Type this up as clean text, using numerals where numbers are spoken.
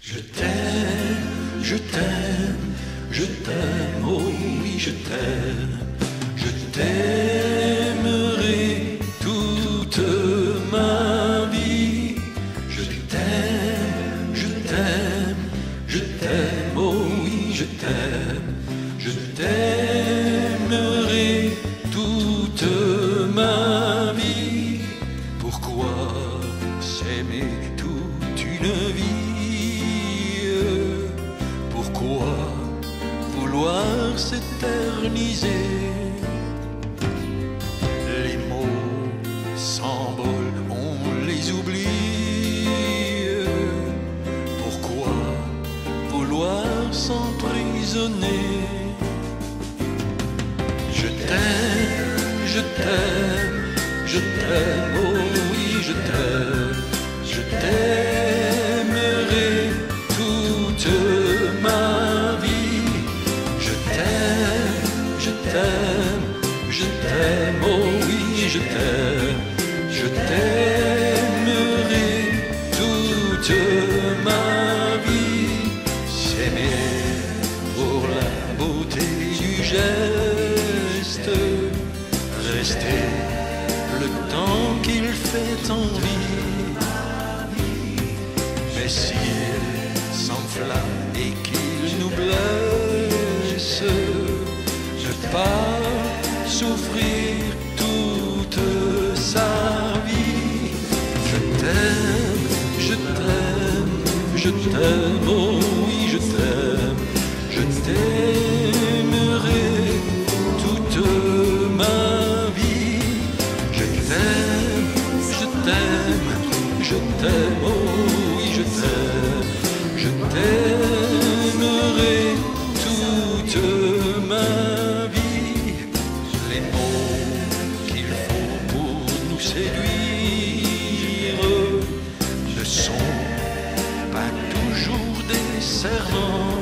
Je t'aime, je t'aime, je t'aime, oh oui je t'aime. Je t'aimerai toute ma vie. Je t'aime, je t'aime, je t'aime, oh oui je t'aime. Je t'aimerai toute ma vie. Pourquoi s'aimer toute une vie? Pourquoi vouloir s'éterniser? Les mots s'envolent, on les oublie. Pourquoi vouloir s'emprisonner? Je t'aime, je t'aime, je t'aime, oh oui je t'aime. Je t'aimerai toute ma vie. Je t'aime, je t'aime, je t'aime, oh oui je t'aime. Je t'aimerai toute ma vie. S'aimer pour la beauté du geste, rester le temps qu'il fait envie. Mais s'il s'enflamme et qu'il nous blesse, ne pas souffrir toute sa vie. Je t'aime, je t'aime, je t'aime, oh oui je t'aime. Je t'aimerai toute ma vie. Je t'aime, je t'aime, je t'aime, oh oui je t'aime. Je t'aimerai toute ma vie. Les mots qu'il faut pour nous séduire ne sont pas toujours des serments.